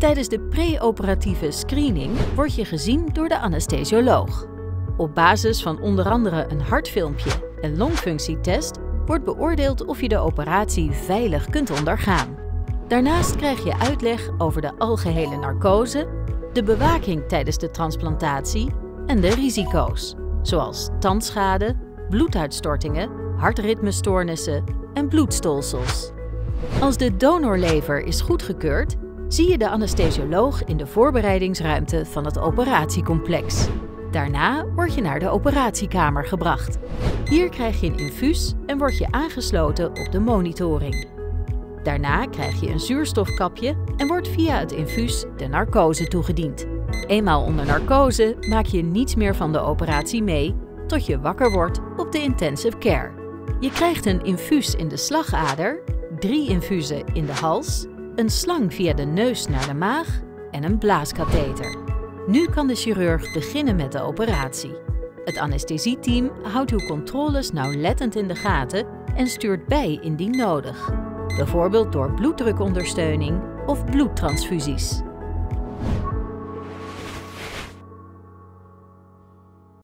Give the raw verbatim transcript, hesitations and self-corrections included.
Tijdens de pre-operatieve screening word je gezien door de anesthesioloog. Op basis van onder andere een hartfilmpje en longfunctietest wordt beoordeeld of je de operatie veilig kunt ondergaan. Daarnaast krijg je uitleg over de algehele narcose, de bewaking tijdens de transplantatie en de risico's, zoals tandschade, bloeduitstortingen, hartritmestoornissen en bloedstolsels. Als de donorlever is goedgekeurd, zie je de anesthesioloog in de voorbereidingsruimte van het operatiecomplex. Daarna word je naar de operatiekamer gebracht. Hier krijg je een infuus en word je aangesloten op de monitoring. Daarna krijg je een zuurstofkapje en wordt via het infuus de narcose toegediend. Eenmaal onder narcose maak je niets meer van de operatie mee tot je wakker wordt op de intensive care. Je krijgt een infuus in de slagader, drie infusen in de hals, een slang via de neus naar de maag en een blaaskatheter. Nu kan de chirurg beginnen met de operatie. Het anesthesieteam houdt uw controles nauwlettend in de gaten en stuurt bij indien nodig. Bijvoorbeeld door bloeddrukondersteuning of bloedtransfusies.